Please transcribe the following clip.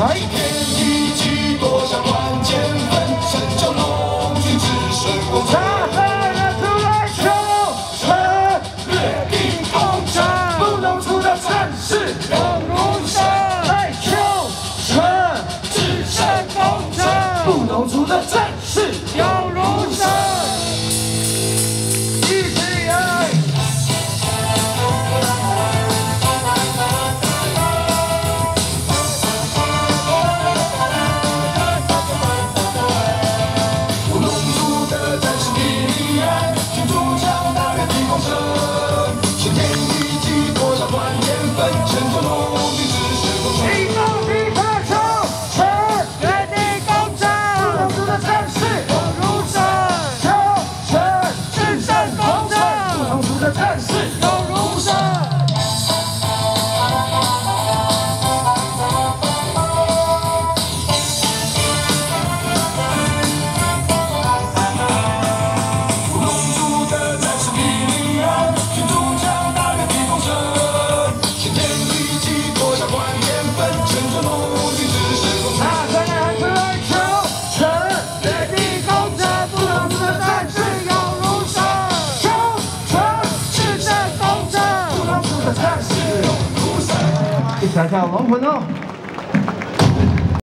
来。 今天一起夺下关键分，成就龙军之水工程。 出来求成， 略地攻城，不能出的战士勇如神。 来求成， 制胜攻城，不能出的战士勇如神。 一起来。 战士勇如神。龙族的战士比利安，群众将大越地攻城，先天一击夺下关键分，成就龙军之水工程。 大声喊出来求成， 越地攻城，不能出的战士勇如神。求成，制胜攻城，不能出的战士勇如神。 一起来跳龙魂哦。